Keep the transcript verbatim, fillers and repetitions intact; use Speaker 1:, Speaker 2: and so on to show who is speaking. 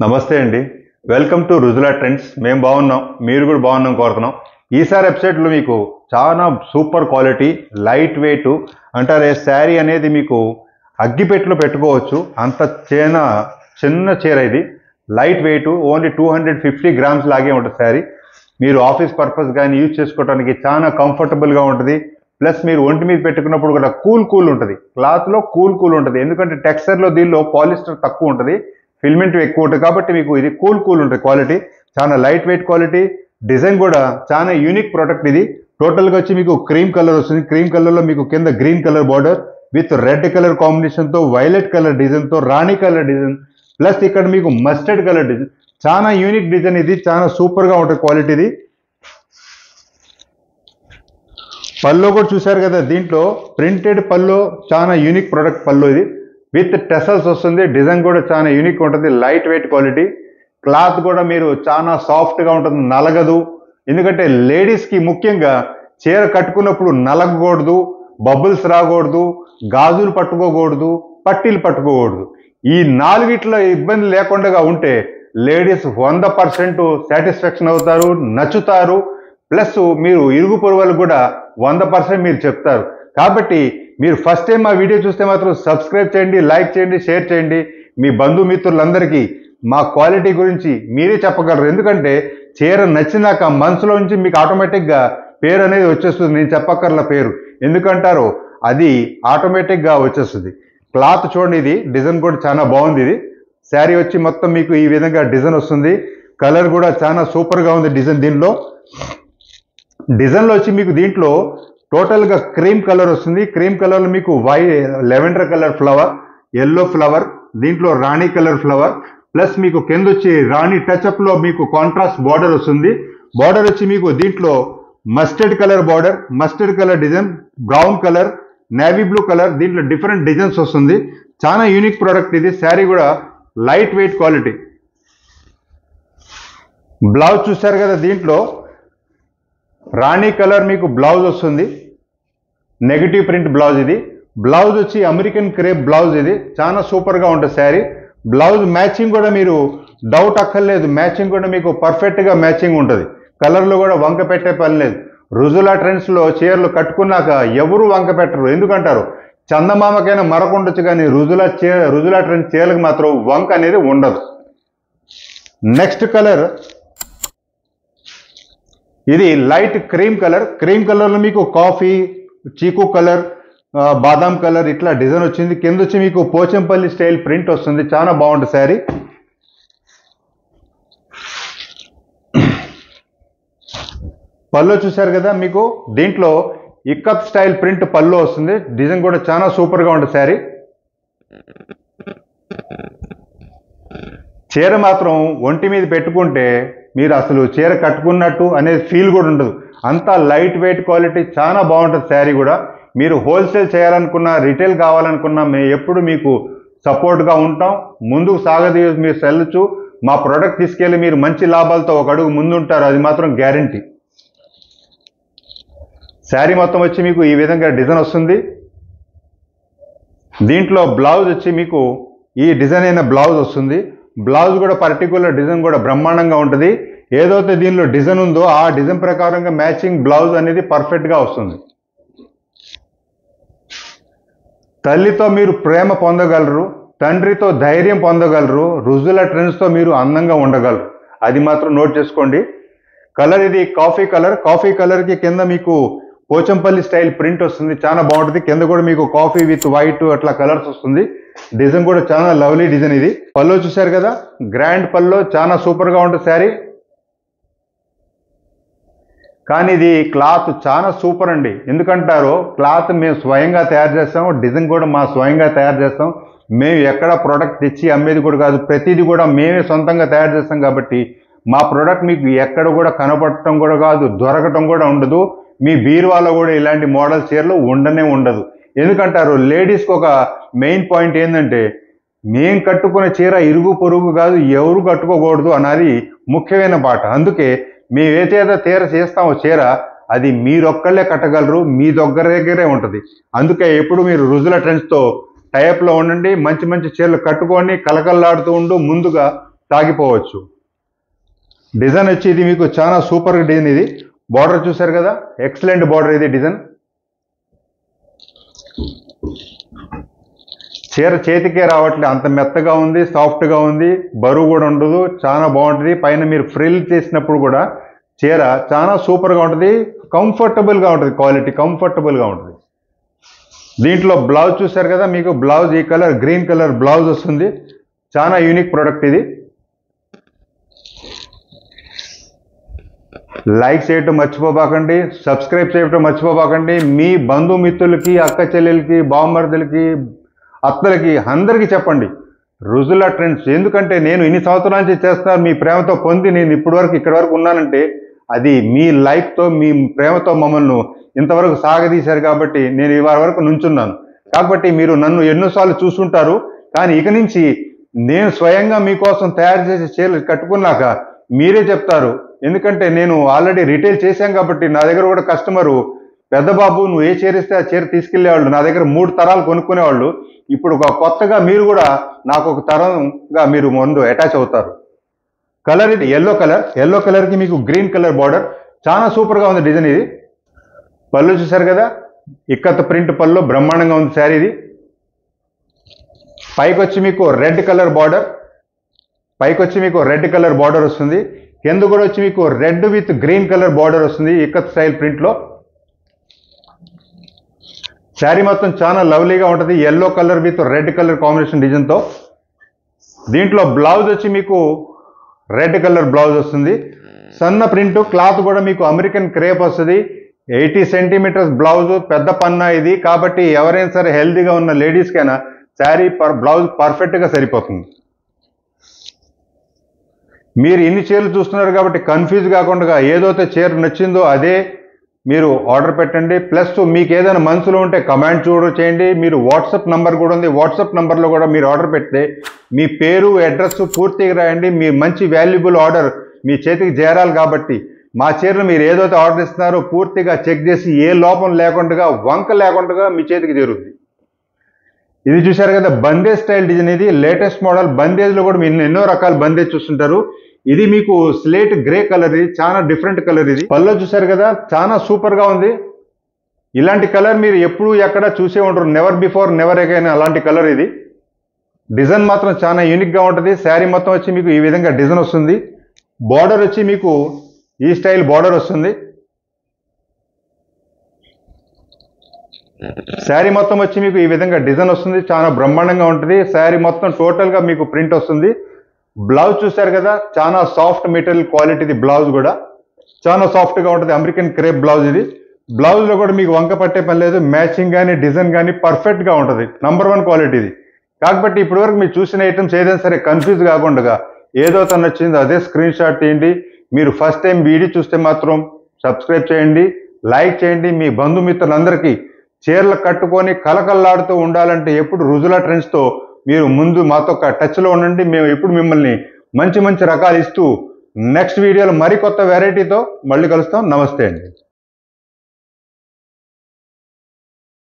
Speaker 1: నమస్తే అండి. Welcome to Rujula trends. మేము బాగున్నాం, మీరు కూడా బాగున్నాం కోరుతున్నాం. ఈసారి ఎపిసోడ్లో మీకు చాలా సూపర్ క్వాలిటీ లైట్ వెయిట్ అంటారే శారీ అనేది మీకు అగ్గిపెట్టెలో పెట్టుకోవచ్చు. అంత చిన్న చిన్న చీర ఇది, light weight, only two hundred fifty grams లాగే ఉంటుంది శారీ. మీరు ఆఫీస్ పర్పస్ కానీ యూజ్ చేసుకోవడానికి చాలా కంఫర్టబుల్గా ఉంటుంది. ప్లస్ మీరు ఒంటి మీద పెట్టుకున్నప్పుడు కూడా కూల్ కూల్ ఉంటుంది, క్లాత్లో కూల్ కూల్ ఉంటుంది. ఎందుకంటే టెక్స్చర్లో దీనిలో పాలిస్టర్ తక్కువ ఉంటుంది, ఫిల్మెంట్ ఎక్కువ ఉంటుంది, కాబట్టి మీకు ఇది కూల్ కూల్ ఉంటుంది. క్వాలిటీ చాలా లైట్ వెయిట్ క్వాలిటీ, డిజైన్ కూడా చాలా యూనిక్ ప్రోడక్ట్. ఇది టోటల్గా వచ్చి మీకు క్రీమ్ కలర్ వస్తుంది. క్రీమ్ కలర్లో మీకు కింద green colour border with red colour కాంబినేషన్తో, వైలెట్ కలర్ డిజైన్తో, రాణి కలర్ డిజైన్, ప్లస్ ఇక్కడ మీకు మస్టర్డ్ కలర్ డిజైన్. చాలా యూనిక్ డిజైన్ ఇది, చాలా సూపర్గా ఉంటుంది క్వాలిటీ ఇది. పల్లో కూడా చూశారు కదా, దీంట్లో ప్రింటెడ్ పల్లో, చాలా యూనిక్ ప్రోడక్ట్ పల్లో ఇది, విత్ టెసల్స్ వస్తుంది. డిజైన్ కూడా చాలా యూనిక్ ఉంటుంది, లైట్ వెయిట్ క్వాలిటీ. క్లాత్ కూడా మీరు చాలా సాఫ్ట్గా ఉంటుంది, నలగదు. ఎందుకంటే లేడీస్కి ముఖ్యంగా చీర కట్టుకున్నప్పుడు నలగకూడదు, బబుల్స్ రాకూడదు, గాజులు పట్టుకోకూడదు, పట్టీలు పట్టుకోకూడదు. ఈ నాలుగిట్లో ఇబ్బంది లేకుండా ఉంటే లేడీస్ వంద పర్సెంట్ సాటిస్ఫాక్షన్ అవుతారు, నచ్చుతారు. ప్లస్ మీరు ఇరుగు పొరుగులకు కూడా వంద పర్సెంట్ మీరు చెప్తారు. కాబట్టి మీరు ఫస్ట్ టైం మా వీడియో చూస్తే మాత్రం సబ్స్క్రైబ్ చేయండి, లైక్ చేయండి, షేర్ చేయండి. మీ బంధుమిత్రులందరికీ మా క్వాలిటీ గురించి మీరే చెప్పగలరు. ఎందుకంటే చీర నచ్చినాక మనసులో నుంచి మీకు ఆటోమేటిక్గా పేరు అనేది వచ్చేస్తుంది. నేను చెప్పక్కర్ల పేరు ఎందుకంటారో అది ఆటోమేటిక్గా వచ్చేస్తుంది. క్లాత్ చూడండి, ఇది డిజైన్ కూడా చాలా బాగుంది. ఇది శారీ వచ్చి మొత్తం మీకు ఈ విధంగా డిజైన్ వస్తుంది. కలర్ కూడా చాలా సూపర్గా ఉంది డిజైన్. దీనిలో డిజైన్లో వచ్చి మీకు దీంట్లో టోటల్గా క్రీమ్ కలర్ వస్తుంది. క్రీమ్ కలర్లో మీకు వై lavender colour flower, yellow flower, దీంట్లో రాణి కలర్ ఫ్లవర్, ప్లస్ మీకు కింద వచ్చి రాణి టచ్అప్లో మీకు కాంట్రాస్ట్ బార్డర్ వస్తుంది. బార్డర్ వచ్చి మీకు దీంట్లో mustard colour border, mustard colour design, brown colour, navy blue colour, దీంట్లో డిఫరెంట్ డిజైన్స్ వస్తుంది. చాలా యూనిక్ ప్రోడక్ట్ ఇది. శారీ కూడా లైట్ వెయిట్ క్వాలిటీ. బ్లౌజ్ చూశారు కదా, దీంట్లో రాణి కలర్ మీకు బ్లౌజ్ వస్తుంది, నెగటివ్ ప్రింట్ బ్లౌజ్ ఇది. బ్లౌజ్ వచ్చి అమెరికన్ క్రేప్ బ్లౌజ్ ఇది, చాలా సూపర్గా ఉంటుంది శారీ. బ్లౌజ్ మ్యాచింగ్ కూడా మీరు డౌట్ అక్కర్లేదు, మ్యాచింగ్ కూడా మీకు పర్ఫెక్ట్గా మ్యాచింగ్ ఉంటుంది. కలర్లో కూడా వంక పెట్టే పని లేదు. రుజులా ట్రెండ్స్లో చీరలు కట్టుకున్నాక ఎవరు వంక పెట్టరు. ఎందుకంటారు, చందమామకైనా మరకుండొచ్చు కానీ రుజులా చే రుజులా ట్రెండ్స్ చీరలకు మాత్రం వంక అనేది ఉండదు. నెక్స్ట్ కలర్ ఇది లైట్ క్రీమ్ కలర్. క్రీమ్ కలర్లో మీకు కాఫీ, చీకు కలర్, బాదాం కలర్ ఇట్లా డిజైన్ వచ్చింది. కింద వచ్చి మీకు పోచంపల్లి స్టైల్ ప్రింట్ వస్తుంది, చాలా బాగుంటుంది శారీ. పల్లో చూశారు కదా, మీకు దీంట్లో ఇక్కత్ స్టైల్ ప్రింట్ పల్లో వస్తుంది. డిజైన్ కూడా చాలా సూపర్గా ఉంటుంది శారీ. చీర మాత్రం ఒంటి మీద పెట్టుకుంటే మీరు అసలు చీర కట్టుకున్నట్టు అనేది ఫీల్ కూడా ఉండదు. అంతా లైట్ వెయిట్ క్వాలిటీ, చాలా బాగుంటుంది శారీ కూడా. మీరు హోల్సేల్ చేయాలనుకున్నా, రిటైల్ కావాలనుకున్నా మేము ఎప్పుడు మీకు సపోర్ట్గా ఉంటాం. ముందుకు సాగదీ మీరు సెల్లచ్చు. మా ప్రోడక్ట్ తీసుకెళ్ళి మీరు మంచి లాభాలతో ఒక అడుగు ముందుంటారు, అది మాత్రం గ్యారంటీ. శారీ మొత్తం వచ్చి మీకు ఈ విధంగా డిజైన్ వస్తుంది. దీంట్లో బ్లౌజ్ వచ్చి మీకు ఈ డిజైన్ అయిన బ్లౌజ్ వస్తుంది. బ్లౌజ్ కూడా పర్టికులర్ డిజైన్ కూడా బ్రహ్మాండంగా ఉంటుంది. ఏదైతే దీనిలో డిజైన్ ఉందో ఆ డిజైన్ ప్రకారంగా మ్యాచింగ్ బ్లౌజ్ అనేది పర్ఫెక్ట్గా వస్తుంది. తల్లితో మీరు ప్రేమ పొందగలరు, తండ్రితో ధైర్యం పొందగలరు, రుజులా ట్రెండ్స్తో మీరు అందంగా ఉండగలరు, అది మాత్రం నోట్ చేసుకోండి. కలర్ ఇది కాఫీ కలర్. కాఫీ కలర్కి కింద మీకు పోచంపల్లి స్టైల్ ప్రింట్ వస్తుంది, చాలా బాగుంటుంది. కింద కూడా మీకు కాఫీ విత్ వైట్ అట్లా కలర్స్ వస్తుంది. డిజైన్ కూడా చాలా లవ్లీ డిజైన్ ఇది. పల్లో చూశారు కదా, గ్రాండ్ పల్లో, చాలా సూపర్గా ఉంటుంది శారీ. కానీ ఇది క్లాత్ చాలా సూపర్ అండి. ఎందుకంటారో క్లాత్ మేము స్వయంగా తయారు చేస్తాం, డిజైన్ కూడా మా స్వయంగా తయారు చేస్తాం. మేము ఎక్కడ ప్రోడక్ట్ తెచ్చి అమ్మేది కూడా కాదు, ప్రతిదీ కూడా మేమే సొంతంగా తయారు చేస్తాం. కాబట్టి మా ప్రోడక్ట్ మీకు ఎక్కడ కూడా కనపడటం కూడా కాదు, దొరకటం కూడా ఉండదు. మీ బీరువాలో కూడా ఇలాంటి మోడల్ చీరలు ఉండనే ఉండదు. ఎందుకంటారు, లేడీస్కి ఒక మెయిన్ పాయింట్ ఏంటంటే మేము కట్టుకునే చీర ఇరుగు పొరుగు కాదు, ఎవరు కట్టుకోకూడదు అన్నది ముఖ్యమైన పాట. అందుకే మేము ఏదైతే చీర చేస్తామో చీర అది మీరొక్కళ్ళే కట్టగలరు, మీ దగ్గర దగ్గరే ఉంటుంది. అందుకే ఎప్పుడు మీరు రుజులా ట్రెండ్స్తో టైప్లో ఉండండి, మంచి మంచి చీరలు కట్టుకొని కలకల్లాడుతూ ఉండు. ముందుగా సాగిపోవచ్చు. డిజైన్ వచ్చి ఇది మీకు చాలా సూపర్ డిజైన్. ఇది బార్డర్ చూసారు కదా, ఎక్సలెంట్ బార్డర్ ఇది డిజైన్. చీర చేతికే రావట్లే, అంత మెత్తగా ఉంది, సాఫ్ట్గా ఉంది, బరువు కూడా ఉండదు, చాలా బాగుంటుంది. పైన మీరు ఫ్రిల్ చేసినప్పుడు కూడా చీర చాలా సూపర్గా ఉంటుంది, కంఫర్టబుల్గా ఉంటుంది, క్వాలిటీ కంఫర్టబుల్గా ఉంటుంది. దీంట్లో బ్లౌజ్ చూసారు కదా, మీకు బ్లౌజ్ ఈ కలర్ గ్రీన్ కలర్ బ్లౌజ్ వస్తుంది. చాలా యూనిక్ ప్రోడక్ట్ ఇది. లైక్ చేయటం మర్చిపోబాకండి, సబ్స్క్రైబ్ చేయటం మర్చిపోబాకండి. మీ బంధుమిత్రులకి, అక్క చెల్లెలకి, బావమరుదులకి, అత్తలకి అందరికీ చెప్పండి రుజులా ట్రెండ్స్. ఎందుకంటే నేను ఇన్ని సంవత్సరాల నుంచి చేస్తాను, మీ ప్రేమతో పొంది నేను ఇప్పటి వరకు ఇక్కడి వరకు ఉన్నానంటే అది మీ లైక్తో, మీ ప్రేమతో మమ్మల్ని ఇంతవరకు సాగదీశారు కాబట్టి నేను ఇవాళ వరకు నుంచున్నాను. కాబట్టి మీరు నన్ను ఎన్నోసార్లు చూసుంటారు, కానీ ఇక నుంచి నేను స్వయంగా మీకోసం తయారు చేసే చీరలు కట్టుకున్నాక మీరే చెప్తారు. ఎందుకంటే నేను ఆల్రెడీ రిటైల్ చేశాను కాబట్టి నా దగ్గర కూడా కస్టమరు పెద్దబాబు నువ్వు ఏ చీర ఇస్తే ఆ చీర తీసుకెళ్లేవాళ్ళు, నా దగ్గర మూడు తరాలు కొనుక్కునేవాళ్ళు. ఇప్పుడు ఒక కొత్తగా మీరు కూడా నాకు ఒక తరంగా మీరు ముందు అటాచ్ అవుతారు. కలర్ ఇది ఎల్లో కలర్, ఎల్లో కలర్కి మీకు గ్రీన్ కలర్ బార్డర్, చాలా సూపర్గా ఉంది డిజైన్ ఇది. పళ్ళు చూసారు కదా, ఇక్కత్ ప్రింట్ పళ్ళు బ్రహ్మాండంగా ఉంది శారీ ఇది. పైకి వచ్చి మీకు రెడ్ కలర్ బార్డర్, పైకి వచ్చి మీకు రెడ్ కలర్ బార్డర్ వస్తుంది. కింద కూడా వచ్చి మీకు red with green colour border వస్తుంది ఇక్కత్ స్టైల్ ప్రింట్లో. శారీ మొత్తం చాలా లవ్లీగా ఉంటుంది, yellow colour with red colour combination డిజైన్తో. దీంట్లో బ్లౌజ్ వచ్చి మీకు రెడ్ కలర్ బ్లౌజ్ వస్తుంది. సన్న ప్రింట్, క్లాత్ కూడా మీకు అమెరికన్ క్రేప్ వస్తుంది. ఎయిటీ సెంటీమీటర్స్ బ్లౌజ్, పెద్ద పన్నా ఇది. కాబట్టి ఎవరైనా సరే హెల్తీగా ఉన్న లేడీస్కైనా శారీ పర్ బ్లౌజ్ పర్ఫెక్ట్గా సరిపోతుంది. మీరు ఇన్ని చీరలు చూస్తున్నారు కాబట్టి కన్ఫ్యూజ్ కాకుండా ఏదైతే చీర నచ్చిందో అదే మీరు ఆర్డర్ పెట్టండి. ప్లస్ మీకు ఏదైనా మనసులో ఉంటే కమెంట్ చూడ చేయండి. మీరు వాట్సాప్ నంబర్ కూడా ఉంది, వాట్సాప్ నంబర్లో కూడా మీరు ఆర్డర్ పెడితే మీ పేరు అడ్రస్ పూర్తిగా రాయండి. మీ మంచి వాల్యుబుల్ ఆర్డర్ మీ చేతికి చేరాలి. కాబట్టి మా చీరలు మీరు ఏదైతే ఆర్డర్ ఇస్తున్నారో పూర్తిగా చెక్ చేసి ఏ లోపం లేకుండా, వంక లేకుండా మీ చేతికి చేరుద్ది. ఇది చూసారు కదా బందేజ్ స్టైల్ డిజైన్, ఇది లేటెస్ట్ మోడల్. బందేజ్లో కూడా మీరు ఎన్నో రకాల బందేజ్ చూస్తుంటారు. ఇది మీకు స్లేట్ గ్రే కలర్, ఇది చాలా డిఫరెంట్ కలర్. ఇది పళ్ళు చూసారు కదా, చాలా సూపర్గా ఉంది. ఇలాంటి కలర్ మీరు ఎప్పుడు ఎక్కడ చూసే ఉంటారు, నెవర్ బిఫోర్ నెవర్ అగైన్ అలాంటి కలర్. ఇది డిజైన్ మాత్రం చాలా యూనిక్గా ఉంటుంది. శారీ మొత్తం వచ్చి మీకు ఈ విధంగా డిజైన్ వస్తుంది. బార్డర్ వచ్చి మీకు ఈ స్టైల్ బార్డర్ వస్తుంది. శారీ మొత్తం వచ్చి మీకు ఈ విధంగా డిజైన్ వస్తుంది, చాలా బ్రహ్మాండంగా ఉంటుంది. శారీ మొత్తం టోటల్గా మీకు ప్రింట్ వస్తుంది. బ్లౌజ్ చూసారు కదా, చాలా సాఫ్ట్ మెటీరియల్ క్వాలిటీది. బ్లౌజ్ కూడా చాలా సాఫ్ట్గా ఉంటుంది, అమెరికన్ క్రేప్ బ్లౌజ్ ఇది. బ్లౌజ్లో కూడా మీకు వంక పట్టే పని లేదు, మ్యాచింగ్ కానీ డిజైన్ కానీ పర్ఫెక్ట్గా ఉంటుంది, నంబర్ వన్ క్వాలిటీ ఇది. కాబట్టి ఇప్పటివరకు మీరు చూసిన ఐటమ్స్ ఏదైనా సరే కన్ఫ్యూజ్ కాకుండా ఏదో తను నచ్చిందో అదే స్క్రీన్ షాట్ తీయండి. మీరు ఫస్ట్ టైం వీడియో చూస్తే మాత్రం సబ్స్క్రైబ్ చేయండి, లైక్ చేయండి. మీ బంధుమిత్రులందరికీ చీరలు కట్టుకొని కలకల్లాడుతూ ఉండాలంటే ఎప్పుడు రుజులా ట్రెండ్స్తో మీరు ముందు మాతో టచ్లో ఉండండి. మేము ఎప్పుడు మిమ్మల్ని మంచి మంచి రకాలు ఇస్తూ నెక్స్ట్ వీడియోలో మరికొత్త వెరైటీతో మళ్ళీ కలుస్తాం. నమస్తే అండి.